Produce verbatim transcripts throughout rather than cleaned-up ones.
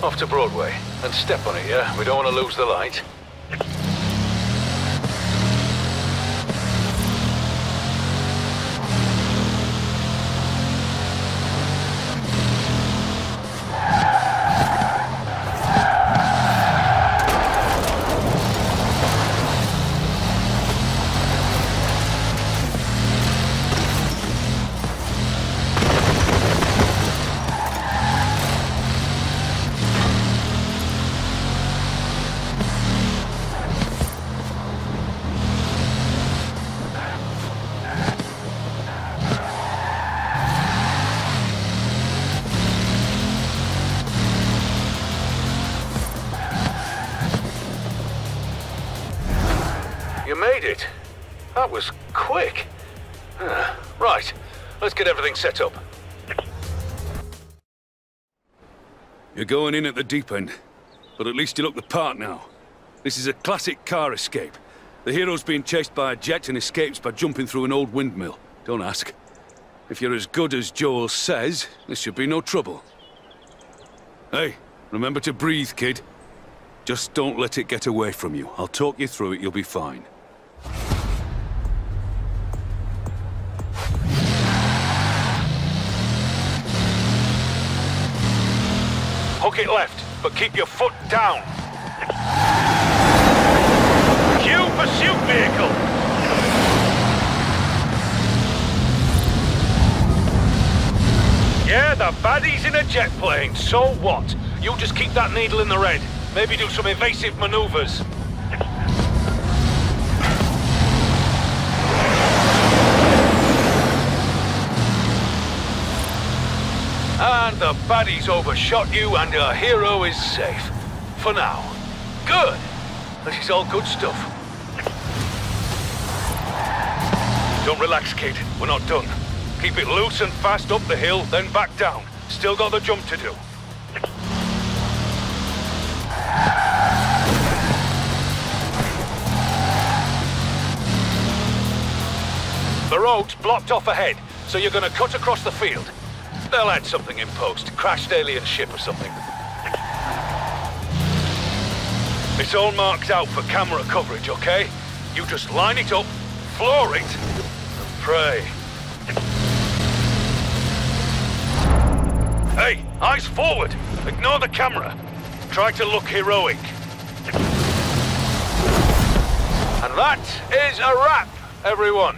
Off to Broadway. And step on it, yeah? We don't want to lose the light. You made it. That was quick. Uh, right, let's get everything set up. You're going in at the deep end, but at least you look the part now. This is a classic car escape. The hero's being chased by a jet and escapes by jumping through an old windmill. Don't ask. If you're as good as Joel says, this should be no trouble. Hey, remember to breathe, kid. Just don't let it get away from you. I'll talk you through it, you'll be fine. Hook it left, but keep your foot down. Cue pursuit vehicle! Yeah, the baddie's in a jet plane, so what? You just keep that needle in the red. Maybe do some evasive maneuvers. And the baddie's overshot you and your hero is safe. For now. Good! This is all good stuff. Don't relax, kid. We're not done. Keep it loose and fast up the hill, then back down. Still got the jump to do. The road's blocked off ahead, so you're gonna cut across the field. They'll add something in post. Crashed alien ship or something. It's all marked out for camera coverage, okay? You just line it up, floor it, and pray. Hey, eyes forward! Ignore the camera. Try to look heroic. And that is a wrap, everyone.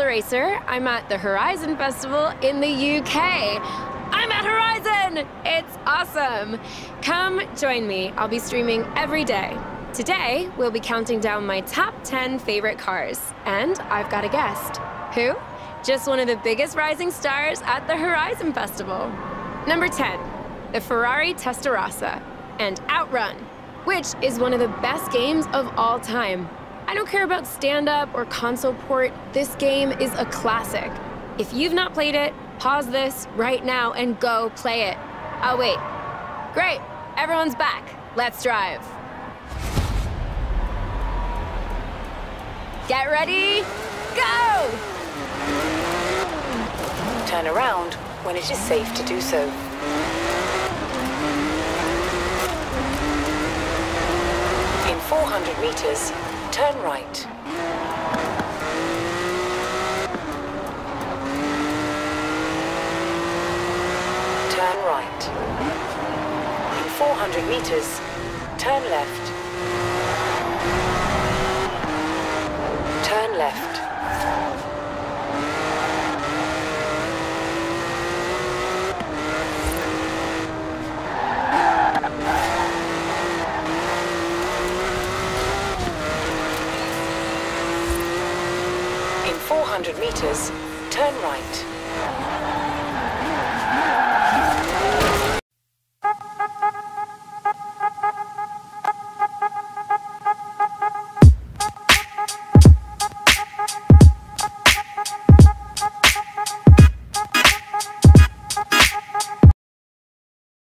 the Racer. I'm at the Horizon Festival in the U K. I'm at Horizon! It's awesome! Come join me. I'll be streaming every day. Today, we'll be counting down my top ten favorite cars. And I've got a guest. Who? Just one of the biggest rising stars at the Horizon Festival. Number ten, the Ferrari Testarossa, and Outrun, which is one of the best games of all time. I don't care about stand-up or console port, this game is a classic. If you've not played it, pause this right now and go play it. I'll wait. Great, everyone's back. Let's drive. Get ready, go! Turn around when it is safe to do so. In four hundred meters, turn right. Turn right. In four hundred meters, turn left. Turn left. In four hundred meters, turn right.